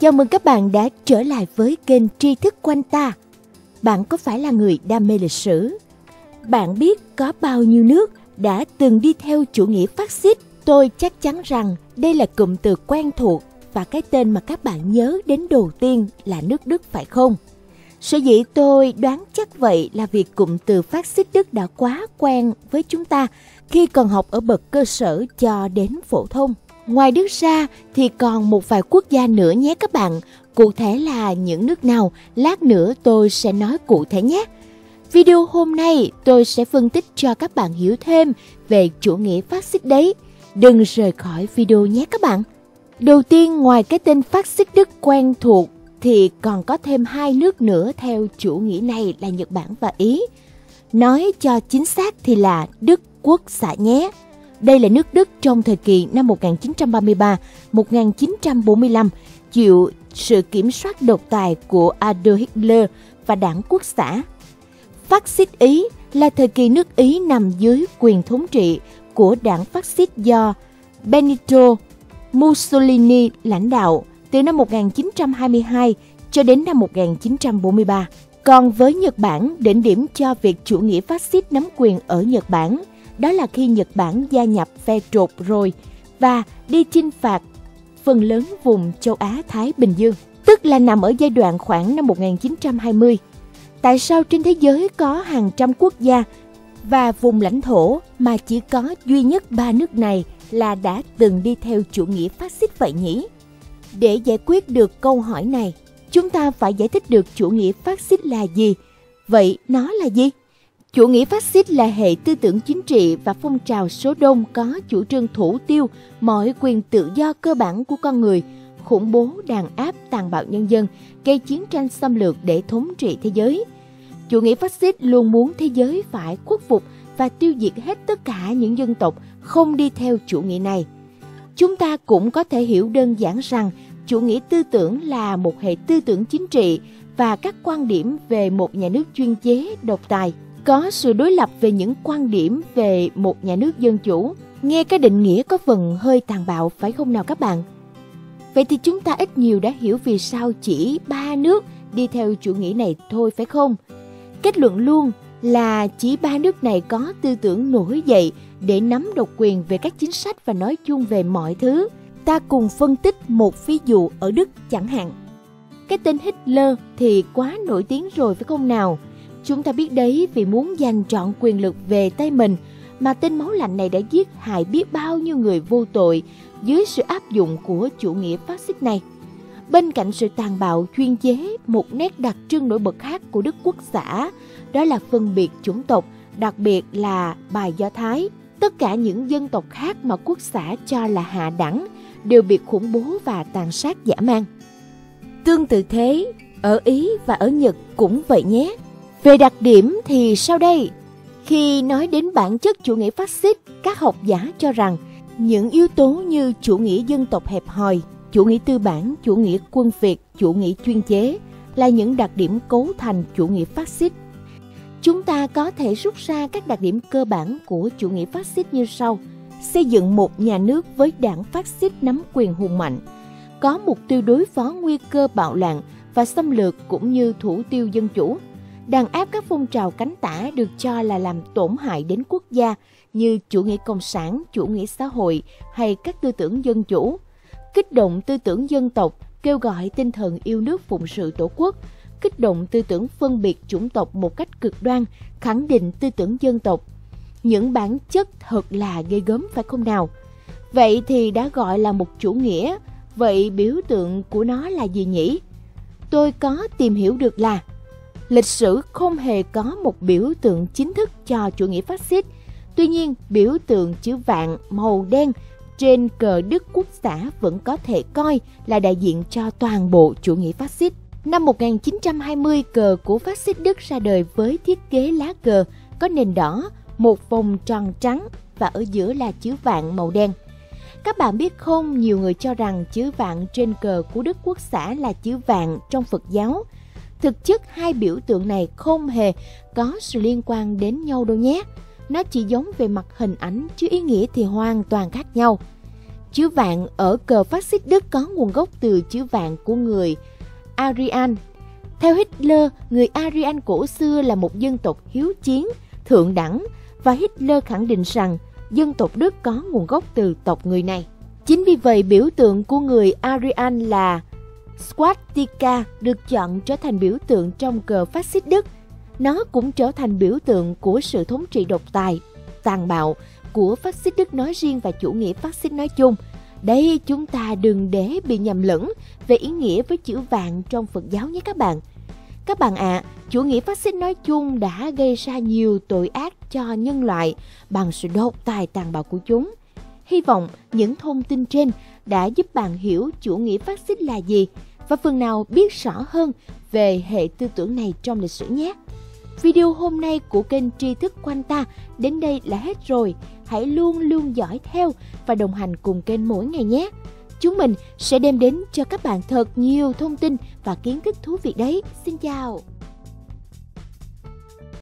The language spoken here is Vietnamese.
Chào mừng các bạn đã trở lại với kênh Tri Thức Quanh Ta. Bạn có phải là người đam mê lịch sử? Bạn biết có bao nhiêu nước đã từng đi theo chủ nghĩa phát xít? Tôi chắc chắn rằng đây là cụm từ quen thuộc và cái tên mà các bạn nhớ đến đầu tiên là nước Đức phải không? Sở dĩ tôi đoán chắc vậy là vì cụm từ phát xít Đức đã quá quen với chúng ta khi còn học ở bậc cơ sở cho đến phổ thông. Ngoài Đức ra thì còn một vài quốc gia nữa nhé các bạn. Cụ thể là những nước nào, lát nữa tôi sẽ nói cụ thể nhé. Video hôm nay tôi sẽ phân tích cho các bạn hiểu thêm về chủ nghĩa phát xít đấy. Đừng rời khỏi video nhé các bạn. Đầu tiên, ngoài cái tên phát xít Đức quen thuộc thì còn có thêm hai nước nữa theo chủ nghĩa này là Nhật Bản và Ý. Nói cho chính xác thì là Đức Quốc xã nhé. Đây là nước Đức trong thời kỳ năm 1933-1945 chịu sự kiểm soát độc tài của Adolf Hitler và đảng Quốc xã. Phát xít Ý là thời kỳ nước Ý nằm dưới quyền thống trị của đảng phát xít do Benito Mussolini lãnh đạo từ năm 1922 cho đến năm 1943. Còn với Nhật Bản, đỉnh điểm cho việc chủ nghĩa phát xít nắm quyền ở Nhật Bản đó là khi Nhật Bản gia nhập phe trột rồi và đi chinh phạt phần lớn vùng châu Á-Thái Bình Dương, tức là nằm ở giai đoạn khoảng năm 1920. Tại sao trên thế giới có hàng trăm quốc gia và vùng lãnh thổ mà chỉ có duy nhất 3 nước này là đã từng đi theo chủ nghĩa phát xít vậy nhỉ? Để giải quyết được câu hỏi này, chúng ta phải giải thích được chủ nghĩa phát xít là gì. Vậy nó là gì? Chủ nghĩa phát xít là hệ tư tưởng chính trị và phong trào số đông có chủ trương thủ tiêu mọi quyền tự do cơ bản của con người, khủng bố đàn áp tàn bạo nhân dân, gây chiến tranh xâm lược để thống trị thế giới. Chủ nghĩa phát xít luôn muốn thế giới phải khuất phục và tiêu diệt hết tất cả những dân tộc không đi theo chủ nghĩa này. Chúng ta cũng có thể hiểu đơn giản rằng chủ nghĩa tư tưởng là một hệ tư tưởng chính trị và các quan điểm về một nhà nước chuyên chế độc tài, có sự đối lập về những quan điểm về một nhà nước dân chủ. Nghe cái định nghĩa có phần hơi tàn bạo phải không nào các bạn? Vậy thì chúng ta ít nhiều đã hiểu vì sao chỉ 3 nước đi theo chủ nghĩa này thôi phải không? Kết luận luôn là chỉ 3 nước này có tư tưởng nổi dậy để nắm độc quyền về các chính sách và nói chung về mọi thứ. Ta cùng phân tích một ví dụ ở Đức chẳng hạn. Cái tên Hitler thì quá nổi tiếng rồi phải không nào? Chúng ta biết đấy, vì muốn giành trọn quyền lực về tay mình mà tên máu lạnh này đã giết hại biết bao nhiêu người vô tội dưới sự áp dụng của chủ nghĩa phát xít này. Bên cạnh sự tàn bạo chuyên chế, một nét đặc trưng nổi bật khác của Đức Quốc xã đó là phân biệt chủng tộc, đặc biệt là bài Do Thái. Tất cả những dân tộc khác mà quốc xã cho là hạ đẳng đều bị khủng bố và tàn sát dã man. Tương tự thế, ở Ý và ở Nhật cũng vậy nhé. Về đặc điểm thì sau đây, khi nói đến bản chất chủ nghĩa phát xít, các học giả cho rằng những yếu tố như chủ nghĩa dân tộc hẹp hòi, chủ nghĩa tư bản, chủ nghĩa quân Việt, chủ nghĩa chuyên chế là những đặc điểm cấu thành chủ nghĩa phát xít. Chúng ta có thể rút ra các đặc điểm cơ bản của chủ nghĩa phát xít như sau: xây dựng một nhà nước với đảng phát xít nắm quyền hùng mạnh, có mục tiêu đối phó nguy cơ bạo loạn và xâm lược cũng như thủ tiêu dân chủ, đàn áp các phong trào cánh tả được cho là làm tổn hại đến quốc gia như chủ nghĩa cộng sản, chủ nghĩa xã hội hay các tư tưởng dân chủ, kích động tư tưởng dân tộc, kêu gọi tinh thần yêu nước phụng sự tổ quốc, kích động tư tưởng phân biệt chủng tộc một cách cực đoan, khẳng định tư tưởng dân tộc. Những bản chất thật là ghê gớm phải không nào? Vậy thì đã gọi là một chủ nghĩa, vậy biểu tượng của nó là gì nhỉ? Tôi có tìm hiểu được là lịch sử không hề có một biểu tượng chính thức cho chủ nghĩa phát xít. Tuy nhiên, biểu tượng chữ vạn màu đen trên cờ Đức Quốc xã vẫn có thể coi là đại diện cho toàn bộ chủ nghĩa phát xít. Năm 1920, cờ của phát xít Đức ra đời với thiết kế lá cờ có nền đỏ, một vòng tròn trắng và ở giữa là chữ vạn màu đen. Các bạn biết không, nhiều người cho rằng chữ vạn trên cờ của Đức Quốc xã là chữ vạn trong Phật giáo. Thực chất hai biểu tượng này không hề có sự liên quan đến nhau đâu nhé. Nó chỉ giống về mặt hình ảnh chứ ý nghĩa thì hoàn toàn khác nhau. Chữ vạn ở cờ phát xít Đức có nguồn gốc từ chữ vạn của người Aryan. Theo Hitler, người Aryan cổ xưa là một dân tộc hiếu chiến, thượng đẳng, và Hitler khẳng định rằng dân tộc Đức có nguồn gốc từ tộc người này. Chính vì vậy, biểu tượng của người Aryan là swastika được chọn trở thành biểu tượng trong cờ phát xít Đức. Nó cũng trở thành biểu tượng của sự thống trị độc tài, tàn bạo của phát xít Đức nói riêng và chủ nghĩa phát xít nói chung. Đây, chúng ta đừng để bị nhầm lẫn về ý nghĩa với chữ vạn trong Phật giáo nhé các bạn. Các bạn ạ, chủ nghĩa phát xít nói chung đã gây ra nhiều tội ác cho nhân loại bằng sự độc tài tàn bạo của chúng. Hy vọng những thông tin trên đã giúp bạn hiểu chủ nghĩa phát xít là gì và phần nào biết rõ hơn về hệ tư tưởng này trong lịch sử nhé. Video hôm nay của kênh Tri Thức Quanh Ta đến đây là hết rồi. Hãy luôn luôn dõi theo và đồng hành cùng kênh mỗi ngày nhé. Chúng mình sẽ đem đến cho các bạn thật nhiều thông tin và kiến thức thú vị đấy. Xin chào!